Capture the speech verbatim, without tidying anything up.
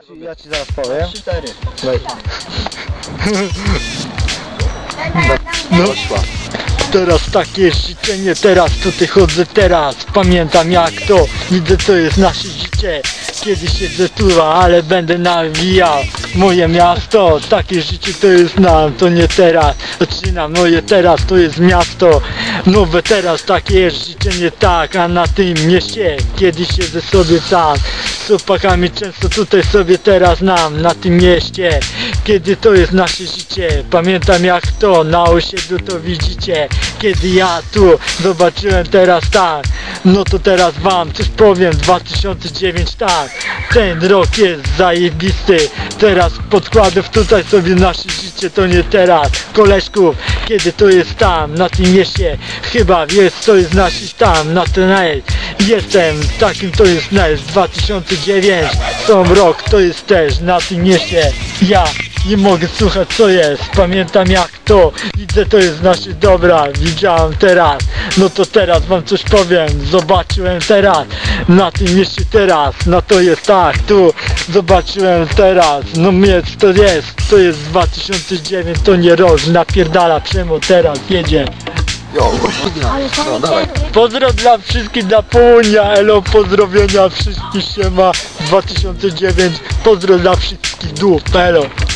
Ja ci zaraz powiem. trzy cztery. No, teraz takie życie, nie teraz tutaj chodzę teraz. Pamiętam jak to, widzę to jest nasze życie. Kiedyś siedzę tu, ale będę nawijał moje miasto. Takie życie to jest nam, to nie teraz. Zaczynam moje teraz, to jest miasto nowe teraz, takie jest życie, nie tak. A na tym mieście kiedyś siedzę sobie tam z chłopakami, często tutaj sobie teraz nam na tym mieście. Kiedy to jest nasze życie, pamiętam jak to na osiedlu to widzicie. Kiedy ja tu zobaczyłem teraz tak, no to teraz wam coś powiem. Dwa tysiące dziewiąty, tak, ten rok jest zajebisty. Teraz podkładów tutaj sobie nasze życie, to nie teraz. Koleżków, kiedy to jest tam na tym mieście, chyba wiesz co jest nasz tam na ten jestem takim, to jest nasz dwa tysiące dziewiąty, tą rok to jest też na tym mieście. Ja nie mogę słuchać co jest, pamiętam jak to, widzę to jest nasze dobra, widziałem teraz, no to teraz wam coś powiem, zobaczyłem teraz, na tym mieście teraz, no to jest tak, tu zobaczyłem teraz, no mieć to jest, to jest dwa tysiące dziewiąty, to nie rok, napierdala przemo teraz, jedzie. Jo, no dawaj. Pozdro dla wszystkich, dla Połonia, elo, pozdrowienia wszystkich, siema, dwa tysiące dziewiąty, pozdro dla wszystkich, dup, elo.